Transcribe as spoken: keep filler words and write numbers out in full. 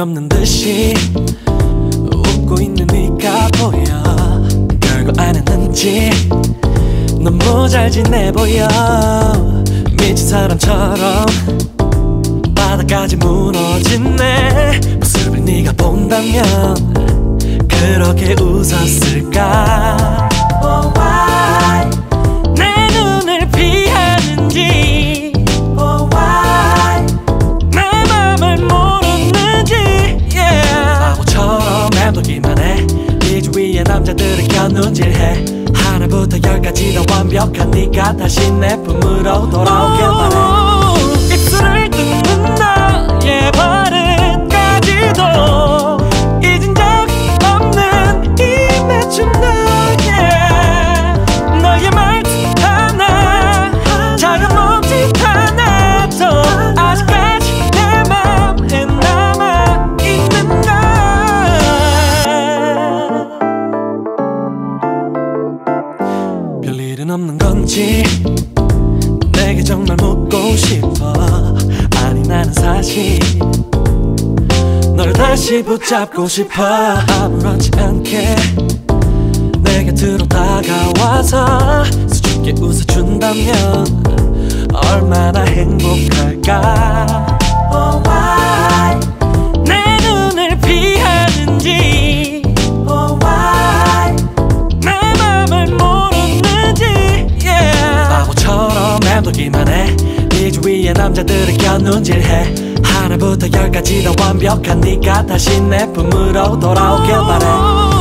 없는 듯이 웃고 있는 네가 보여. 별거 아니는지 너무 잘 지내 보여. 미친 사람처럼 바닥까지 무너진 내 모습을 네가 본다면 그렇게 웃었을까. oh, why 내 눈을 피하는지, oh, why 내 맘을 모르는지, yeah. 바보처럼 맴돌기만 해. 네 주위의 남자들을 겨눈질해. 하나부터 열까지 다 완벽한 네가 다시 내 품으로 돌아오길 바래. 입술을 뜯는 너의 발음까지도 잊은 적 없는 이 맞춤 너의 너의 말투 하나 작은 몸짓 하나도 아직까지 내 맘에 남아있는 나. 별일은 없는 건지 내게 정말 묻고 싶어. 아니 나는 사실 널 다시 붙잡고 싶어. 아무렇지 않게 내 곁으로 다가와서 수줍게 웃어준다면 얼마나 행복할까. oh, why 내 눈을 피하는지, oh, why 내 맘을 모르는지, yeah. 바보처럼 맴돌기만 해. 네 주위의 남자들을 겨눈질해. 하나부터 열까지 다 완벽한 네가 다시 내 품으로 돌아오길 바래.